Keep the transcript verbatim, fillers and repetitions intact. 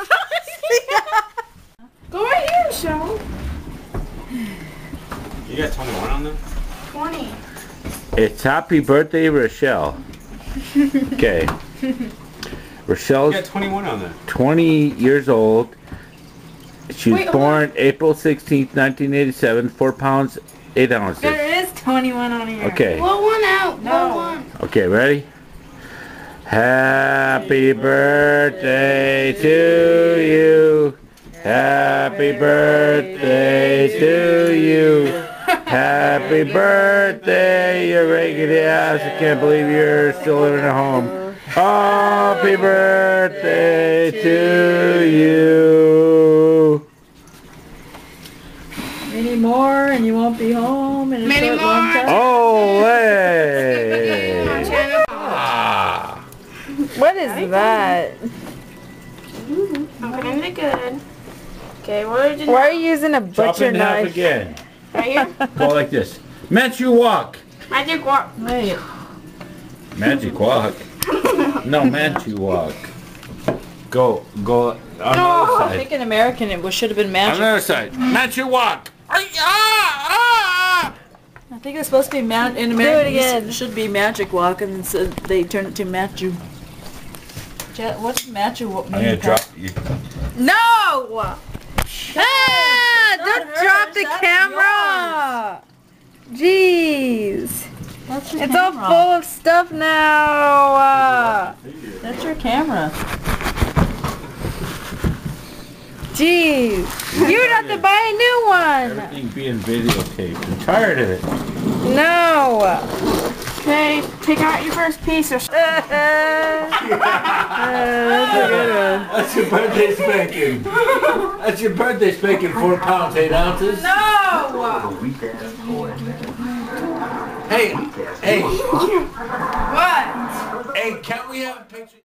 Go right here, Michelle. You got twenty-one on there? twenty. It's happy birthday, Rochelle. Okay. Rochelle's You got twenty-one on there. twenty years old. She was Wait, hold born April sixteenth, nineteen eighty-seven, four pounds, eight ounces. There is twenty-one on here. Okay. Blow one out. Blow No. one. Okay, ready? Happy birthday to you. Happy birthday to you. Happy birthday, you raggedy ass. I can't believe you're still living at home. Happy birthday to you. Many more and you won't be home in a Many short long more. time. Olay! Ah. What is that? I'm kind of good. Okay, what did Why are you using a Chop butcher in half knife? again. Right here? Go like this. Magic walk. Magic walk. Wait. Magic walk. No, magic walk. Go, go on the other I side. think in American it was- should have been On magic. the other side. Magic walk. Ay, ah, ah. I think it's supposed to be ma in American. It should be magic walk, and so they turned it to Matthew. Je- What's Matthew walk I'm mean? gonna drop you. No! Ah! Don't hers, drop the that's camera! Jeez. That's your It's all full of stuff now. Uh, That's your camera. jeez. You'd have to buy a new one. Everything being videotaped. I'm tired of it. No. Okay, take out your first piece or That's a good one. That's your birthday spanking. That's your birthday spanking. Four pounds, eight ounces. No! Hey, hey, What? hey, can't we have a picture?